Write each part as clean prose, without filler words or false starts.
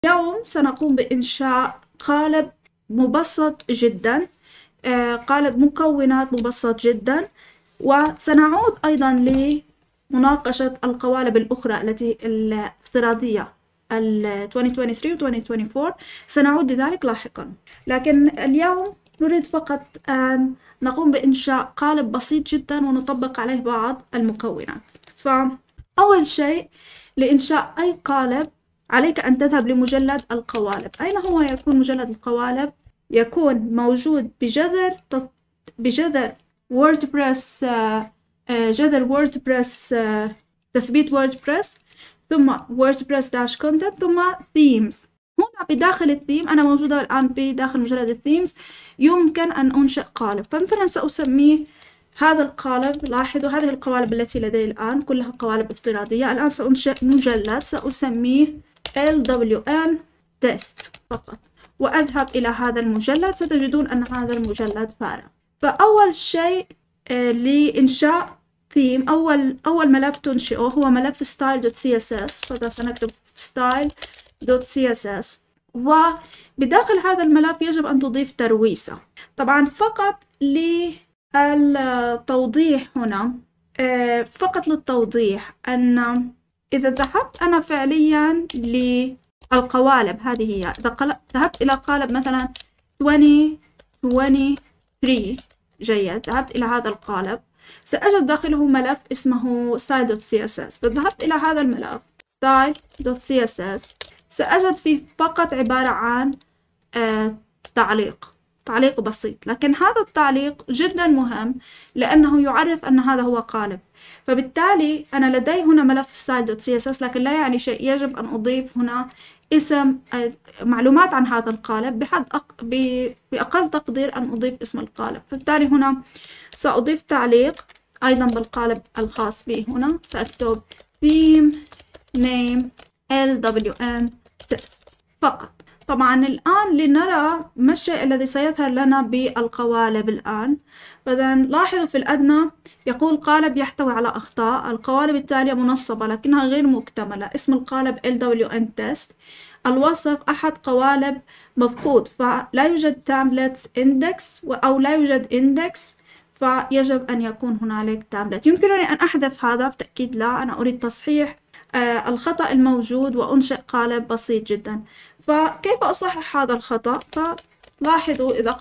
اليوم سنقوم بإنشاء قالب مبسط جدا، قالب مكونات مبسط جدا، وسنعود أيضا لمناقشة القوالب الأخرى التي الافتراضية 2023 و 2024 سنعود لذلك لاحقا. لكن اليوم نريد فقط أن نقوم بإنشاء قالب بسيط جدا ونطبق عليه بعض المكونات. فأول شيء لإنشاء أي قالب عليك أن تذهب لمجلد القوالب. أين هو يكون مجلد القوالب؟ يكون موجود بجذر ووردبريس، جذر ووردبريس، تثبيت ووردبريس، ثم ووردبريس داش كونتنت، ثم ثيمز. هنا بداخل الثيم أنا موجودة الآن بداخل مجلد الثيمز. يمكن أن أنشئ قالب، فمثلا سأسميه هذا القالب. لاحظوا هذه القوالب التي لدي الآن كلها قوالب افتراضية. الآن سأنشئ مجلد سأسميه LWN test فقط، وأذهب إلى هذا المجلد. ستجدون أن هذا المجلد فارغ. فأول شيء لإنشاء ثيم، أول ملف تنشئه هو ملف style.css. فإذا سنكتب style.css، وبداخل هذا الملف يجب أن تضيف ترويسة. طبعا فقط للتوضيح هنا، فقط للتوضيح أن إذا ذهبت أنا فعليا للقوالب هذه هي، إذا ذهبت إلى قالب مثلا 2023 جيد، ذهبت إلى هذا القالب سأجد داخله ملف اسمه style.css. فذهبت إلى هذا الملف style.css سأجد فيه فقط عبارة عن تعليق بسيط، لكن هذا التعليق جدا مهم لأنه يعرف أن هذا هو قالب. فبالتالي أنا لدي هنا ملف style.css، لكن لا يعني شيء، يجب أن أضيف هنا اسم، معلومات عن هذا القالب، بأقل تقدير أن أضيف اسم القالب. فبالتالي هنا سأضيف تعليق أيضا بالقالب الخاص بي. هنا سأكتب theme name LWN test فقط. طبعا الآن لنرى ما الشيء الذي سيظهر لنا بالقوالب الآن. فإذا لاحظوا في الأدنى يقول قالب يحتوي على أخطاء، القوالب التالية منصبة لكنها غير مكتملة، اسم القالب LWN test، الوصف أحد قوالب مفقود، فلا يوجد templates index أو لا يوجد index، فيجب أن يكون هنالك template. يمكنني أن أحذف هذا؟ بالتأكيد لا، أنا أريد تصحيح الخطأ الموجود وأنشئ قالب بسيط جدا. فكيف أصحح هذا الخطأ؟ فلاحظوا إذا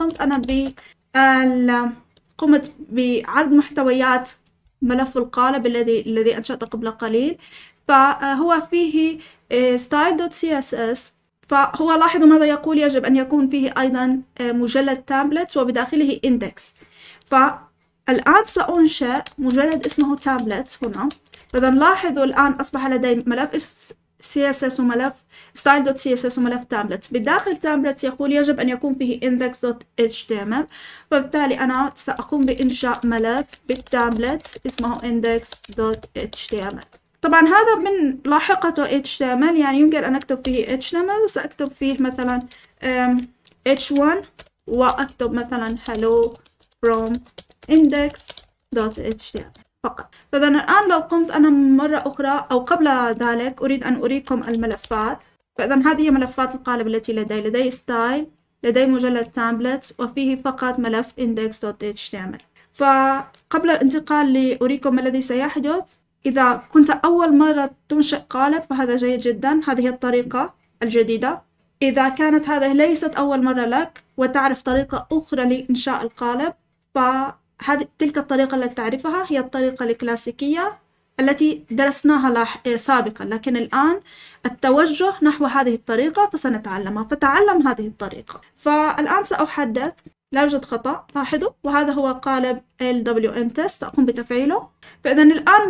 قمت بعرض محتويات ملف القالب الذي أنشأته قبل قليل، فهو فيه style.css. فهو لاحظوا ماذا يقول، يجب أن يكون فيه أيضا مجلد templates وبداخله index. فالآن سأنشئ مجلد اسمه templates هنا. فإذا لاحظوا الآن أصبح لدي ملف CSS وملف style.css وملف templates. بداخل templates يقول يجب أن يكون فيه index.html، فبالتالي أنا سأقوم بإنشاء ملف بالtemplates اسمه index.html. طبعا هذا من لاحقته HTML، يعني يمكن أن أكتب فيه HTML وسأكتب فيه مثلا H1 وأكتب مثلا hello from index.html فقط. فإذا الآن لو قمت أنا مرة أخرى أو قبل ذلك أريد أن أريكم الملفات. فإذا هذه ملفات القالب التي لدي style، لدي مجلد templates، وفيه فقط ملف index.html. فقبل الانتقال لأريكم ما الذي سيحدث، إذا كنت أول مرة تنشئ قالب فهذا جيد جدا، هذه الطريقة الجديدة. إذا كانت هذه ليست أول مرة لك وتعرف طريقة أخرى لإنشاء القالب، تلك الطريقة التي تعرفها هي الطريقة الكلاسيكية التي درسناها سابقا، لكن الآن التوجه نحو هذه الطريقة فسنتعلمها. فتعلم هذه الطريقة. فالآن سأحدث، لا يوجد خطأ، لاحظوا، وهذا هو قالب LWN test. أقوم بتفعيله. فإذا الآن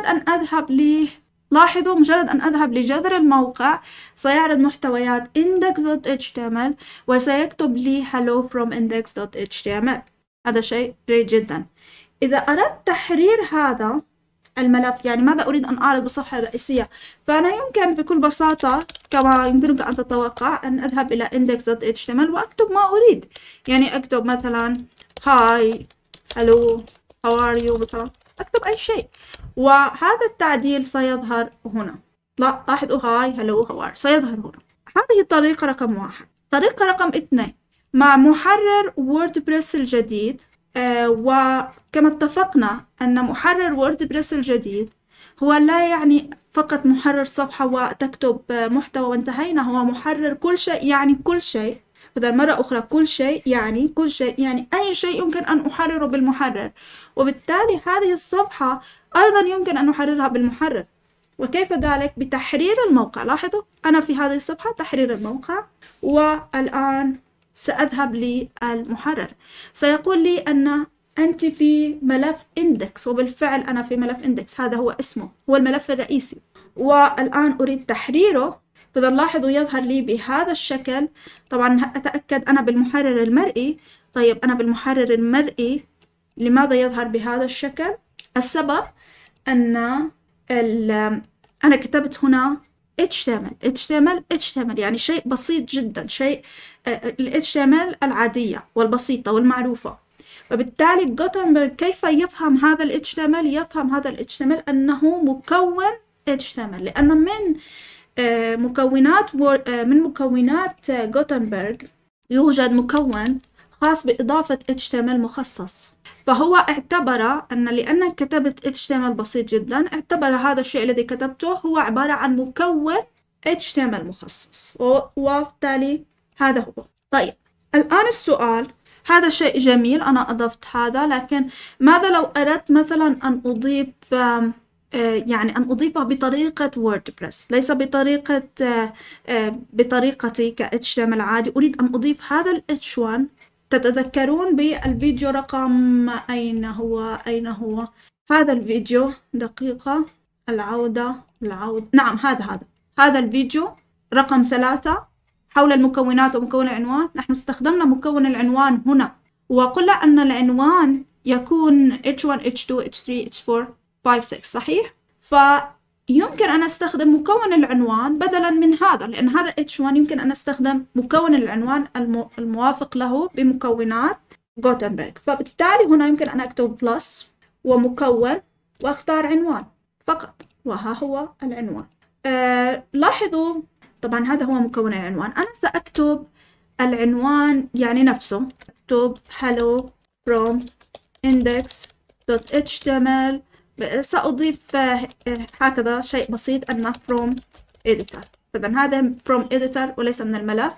لاحظوا مجرد أن أذهب لجذر الموقع سيعرض محتويات index.html وسيكتب لي hello from index.html. هذا شيء جيد جدا. إذا أردت تحرير هذا الملف، يعني ماذا أريد أن أعرض بالصفحة الرئيسية، فأنا يمكن بكل بساطة كما يمكنك أن تتوقع أن أذهب إلى index.html وأكتب ما أريد. يعني أكتب مثلا hi hello how are you مثلا، أكتب أي شيء، وهذا التعديل سيظهر هنا. لاحظوا hi hello how are سيظهر هنا. هذه الطريقة رقم 1. طريقة رقم 2 مع محرر ووردبريس الجديد، وكما اتفقنا أن محرر ووردبريس الجديد هو لا يعني فقط محرر صفحة وتكتب محتوى وانتهينا، هو محرر كل شيء، يعني كل شيء. إذا مرة أخرى كل شيء يعني كل شيء، يعني أي شيء يمكن أن أحرره بالمحرر، وبالتالي هذه الصفحة أيضا يمكن أن أحررها بالمحرر. وكيف ذلك؟ بتحرير الموقع. لاحظوا أنا في هذه الصفحة تحرير الموقع، والآن سأذهب للمحرر. سيقول لي أن أنت في ملف إندكس، وبالفعل أنا في ملف إندكس، هذا هو اسمه، هو الملف الرئيسي، والآن أريد تحريره. فإذا لاحظوا يظهر لي بهذا الشكل. طبعا أتأكد أنا بالمحرر المرئي. طيب أنا بالمحرر المرئي لماذا يظهر بهذا الشكل؟ السبب أن أنا كتبت هنا HTML يعني شيء بسيط جدا، شيء ال HTML العادية والبسيطة والمعروفة. وبالتالي جوتنبرغ كيف يفهم هذا ال HTML؟ يفهم هذا ال HTML أنه مكون HTML، لأن من مكونات جوتنبرغ يوجد مكون خاص بإضافة HTML مخصص. فهو اعتبر أن لأن كتبت HTML بسيط جدا، اعتبر هذا الشيء الذي كتبته هو عبارة عن مكون HTML مخصص، وبالتالي هذا هو. طيب الآن السؤال، هذا شيء جميل أنا أضفت هذا، لكن ماذا لو أردت مثلا أن أضيف يعني أن أضيفه بطريقة ووردبريس، ليس بطريقتي كHTML عادي. أريد أن أضيف هذا ال H1. تتذكرون بالفيديو رقم أين هو هذا الفيديو؟ دقيقة، العودة. نعم هذا الفيديو رقم 3 حول المكونات ومكون العنوان. نحن استخدمنا مكون العنوان هنا، وقلنا أن العنوان يكون H1 H2 H3 H4 5 6 صحيح؟ فيمكن أن أستخدم مكون العنوان بدلا من هذا، لأن هذا H1 يمكن أن أستخدم مكون العنوان الموافق له بمكونات جوتنبرغ. فبالتالي هنا يمكن أن أكتب بلس ومكون وأختار عنوان فقط، وها هو العنوان. لاحظوا طبعا هذا هو مكون العنوان. أنا سأكتب العنوان يعني نفسه، أكتب hello from index.html. سأضيف هكذا شيء بسيط أن from editor. فإذا هذا from editor وليس من الملف،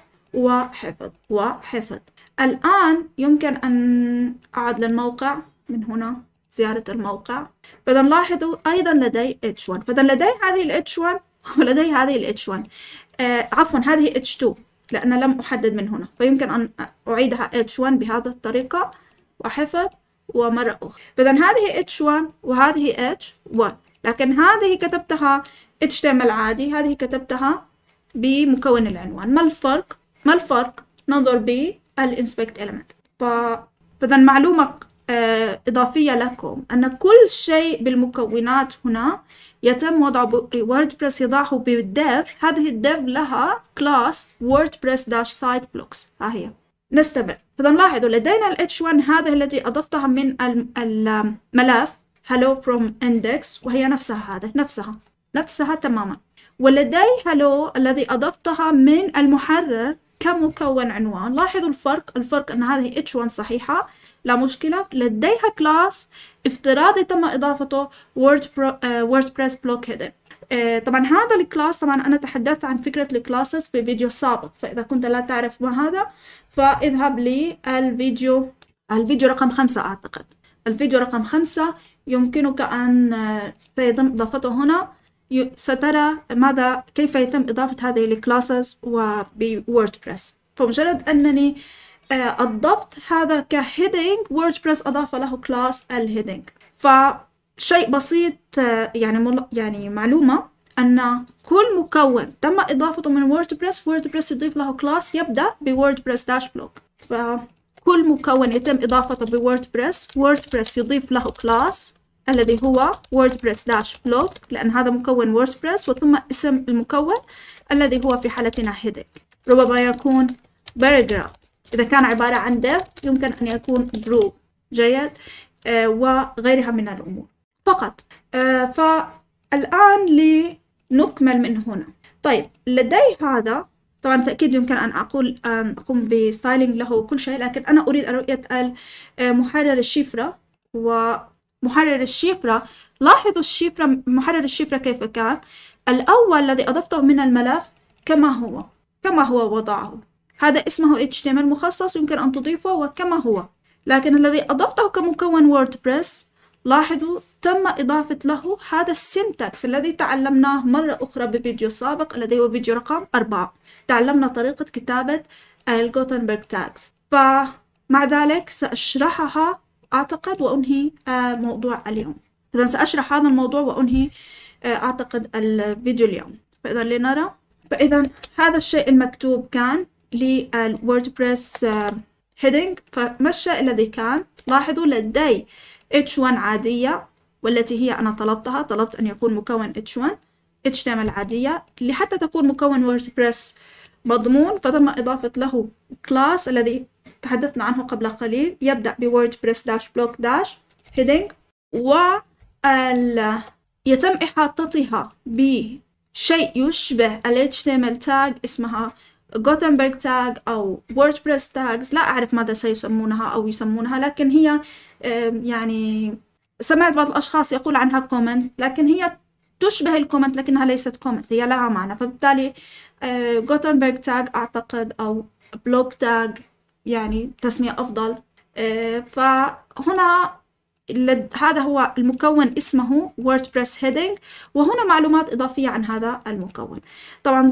وحفظ. الآن يمكن أن أعد للموقع من هنا، زيارة الموقع. فإذا لاحظوا أيضا لدي H1. فإذا لدي هذه ال H1 ولدي هذه ال H1. عفوا هذه H2 لأن لم أحدد من هنا، فيمكن أن أعيدها H1 بهذه الطريقة وحفظ ومرة أخرى. فإذا هذه H1 وهذه H1، لكن هذه كتبتها HTML عادي، هذه كتبتها بمكون العنوان. ما الفرق؟ ننظر بالinspect element. فإذا معلومة إضافية لكم أن كل شيء بالمكونات هنا يتم وضعه ووردبريس يضعه بالديف. هذه الديف لها كلاس wordpress-site blocks. ها هي. نستمر. فإذا لاحظوا لدينا ال H1 هذا الذي أضفتها من الملف hello from index، وهي نفسها نفسها تماما. ولدي hello الذي أضفتها من المحرر كمكون عنوان. لاحظوا الفرق أن هذه H1 صحيحة لا مشكلة. لديها كلاس افتراضي تم إضافته WordPress block header. طبعا هذا الكلاس، طبعا أنا تحدثت عن فكرة الكلاسز في فيديو سابق، فإذا كنت لا تعرف ما هذا فاذهب للفيديو رقم 5 أعتقد. الفيديو رقم 5 يمكنك أن سيتم إضافته هنا. سترى كيف يتم إضافة هذه الكلاسز وبوردبريس. فمجرد أنني أضفت هذا كهيدنج، ووردبريس أضاف له كلاس الهيدنج. فشيء بسيط، يعني معلومة أن كل مكون تم إضافته من ووردبريس يضيف له كلاس يبدأ بووردبريس داش بلوك. فكل مكون يتم إضافته ووردبريس يضيف له كلاس الذي هو ووردبريس داش بلوك، لأن هذا مكون ووردبريس، وثم اسم المكون الذي هو في حالتنا هيدنج. ربما يكون باراجراف. إذا كان عبارة عن div يمكن أن يكون group. جيد. وغيرها من الأمور فقط. فالآن لنكمل من هنا. طيب لدي هذا طبعا بالتأكيد يمكن أن أقوم بستايلينج له كل شيء، لكن أنا أريد رؤية محرر الشفرة. ومحرر الشفرة، لاحظوا الشفرة، محرر الشفرة كيف كان. الأول الذي أضفته من الملف كما هو وضعه، هذا اسمه HTML مخصص يمكن أن تضيفه وكما هو. لكن الذي أضفته كمكون ووردبريس، لاحظوا تم إضافة له هذا السينتاكس الذي تعلمناه مرة أخرى بفيديو سابق الذي هو فيديو رقم 4. تعلمنا طريقة كتابة الجوتنبرغ تاجز، فمع ذلك سأشرحها أعتقد وأنهي موضوع اليوم. إذا سأشرح هذا الموضوع وأنهي أعتقد الفيديو اليوم. فإذا لنرى، فإذا هذا الشيء المكتوب كان للووردبريس هيدنج. فما الشيء الذي كان؟ لاحظوا لدي H1 عادية، والتي هي أنا طلبت أن يكون مكون H1 HTML عادية. لحتى تكون مكون ووردبريس مضمون فتم إضافة له كلاس الذي تحدثنا عنه قبل قليل، يبدأ بووردبريس داش بلوك داش هيدنج، يتم إحاطتها بشيء يشبه ال HTML tag اسمها Gutenberg tag أو WordPress tags، لا أعرف ماذا سيسمونها أو يسمونها، لكن هي يعني سمعت بعض الأشخاص يقول عنها كومنت، لكن هي تشبه الكومنت لكنها ليست كومنت، هي لها معنى. فبالتالي Gutenberg tag أعتقد أو بلوك tag يعني تسمية أفضل. فهنا هذا هو المكون اسمه WordPress heading، وهنا معلومات إضافية عن هذا المكون. طبعا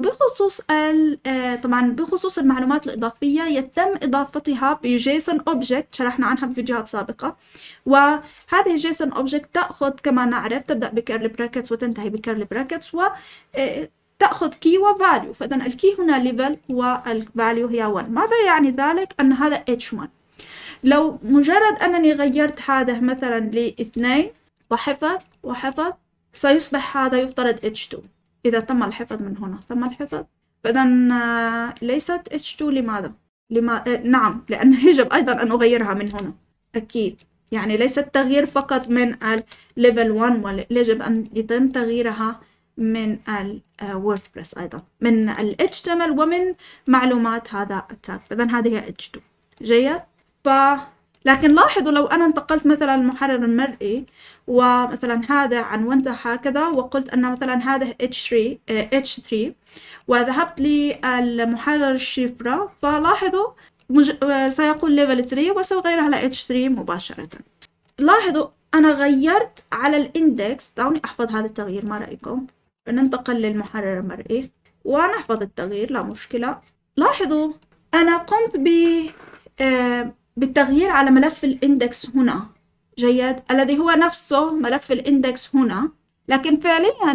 بخصوص المعلومات الإضافية يتم إضافتها بجيسون أوبجكت، شرحنا عنها بفيديوهات سابقة. وهذه الجيسون أوبجكت تأخذ كما نعرف تبدأ بكيرلي براكتس وتنتهي بكيرلي براكتس، وتأخذ كي وفاليو. فإذا الكي هنا ليفل والفاليو هي 1. ماذا يعني ذلك؟ أن هذا H1. لو مجرد أنني غيرت هذا مثلا ل2 وحفظ سيصبح هذا يفترض H2 إذا تم الحفظ من هنا، تم الحفظ. فإذا ليست H2. لماذا؟ نعم، لأنه يجب أيضا أن أغيرها من هنا أكيد. يعني ليس التغيير فقط من الليفل 1، يجب أن يتم تغييرها من الووردبريس أيضا، من ال HTML ومن معلومات هذا التاج. فإذا هذه هي H2. جيد. لكن لاحظوا لو أنا انتقلت مثلا المحرر المرئي ومثلا هذا عنونته هكذا وقلت أن مثلا هذا H3 وذهبت للمحرر الشفرة، فلاحظوا سيقول level 3 وسأغيرها ل H3 مباشرة. لاحظوا أنا غيرت على الإندكس. دعوني أحفظ هذا التغيير، ما رأيكم؟ ننتقل للمحرر المرئي ونحفظ التغيير، لا مشكلة. لاحظوا أنا قمت بالتغيير على ملف الإندكس هنا. جيد. الذي هو نفسه ملف الإندكس هنا، لكن فعليا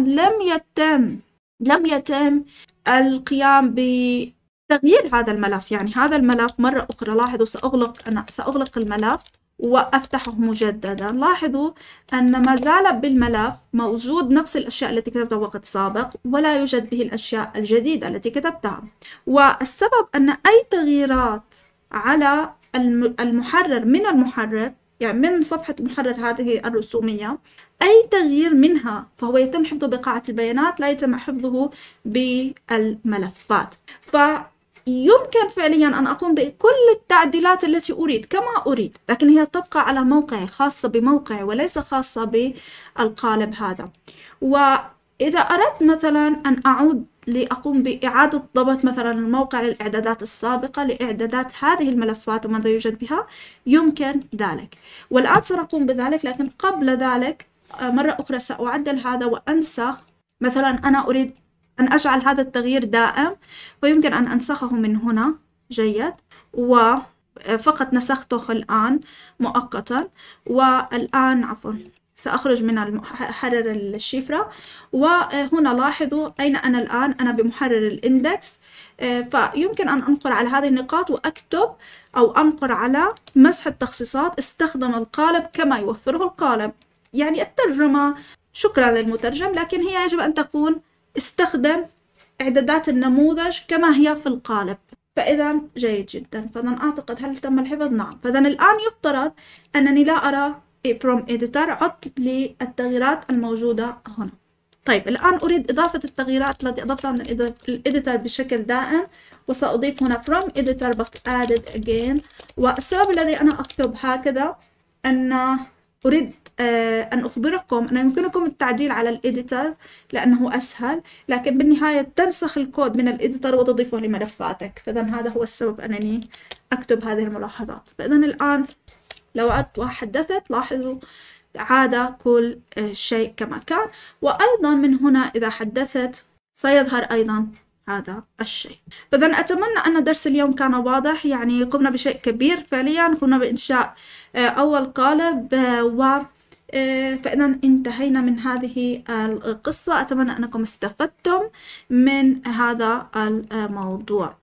لم يتم القيام بتغيير هذا الملف. يعني هذا الملف مرة أخرى، لاحظوا سأغلق الملف وأفتحه مجددا. لاحظوا أن ما زال بالملف موجود نفس الأشياء التي كتبتها وقت سابق، ولا يوجد به الأشياء الجديدة التي كتبتها. والسبب أن أي تغييرات على المحرر من المحرر، يعني من صفحة المحرر هذه الرسومية، أي تغيير منها فهو يتم حفظه بقاعة البيانات، لا يتم حفظه بالملفات. فيمكن فعليا أن أقوم بكل التعديلات التي أريد كما أريد، لكن هي تبقى على موقعي، خاصة بموقعي وليس خاصة بالقالب هذا. وإذا أردت مثلا أن أعود لأقوم بإعادة ضبط مثلا الموقع للإعدادات السابقة لإعدادات هذه الملفات وماذا يوجد بها، يمكن ذلك. والآن سنقوم بذلك، لكن قبل ذلك مرة أخرى سأعدل هذا وأنسخ. مثلا أنا أريد أن أجعل هذا التغيير دائم، فيمكن أن أنسخه من هنا. جيد. وفقط نسخته الآن مؤقتا. والآن عفوا سأخرج من محرر الشفرة، وهنا لاحظوا أين أنا الآن. أنا بمحرر الإندكس، فيمكن أن أنقر على هذه النقاط وأكتب أو أنقر على مسح التخصيصات. استخدم القالب كما يوفره القالب، يعني الترجمة شكرا للمترجم، لكن هي يجب أن تكون استخدم إعدادات النموذج كما هي في القالب. فإذا جيد جدا. فإذا أعتقد هل تم الحفظ؟ نعم. فإذا الآن يفترض أنني لا أرى from editor. عدت للتغييرات الموجودة هنا. طيب الآن أريد إضافة التغييرات التي أضفتها من الإديتر بشكل دائم، وسأضيف هنا from editor but added again. والسبب الذي أنا أكتب هكذا أن أريد أن أخبركم أن يمكنكم التعديل على الإديتر لأنه أسهل، لكن بالنهاية تنسخ الكود من الإديتر وتضيفه لملفاتك. فإذا هذا هو السبب أنني أكتب هذه الملاحظات. فإذا الآن لو عدت وحدثت لاحظوا عاد كل شيء كما كان، وأيضا من هنا إذا حدثت سيظهر أيضا هذا الشيء. فإذا أتمنى أن درس اليوم كان واضح، يعني قمنا بشيء كبير فعليا، قمنا بإنشاء أول قالب فإذا انتهينا من هذه القصة. أتمنى أنكم استفدتم من هذا الموضوع.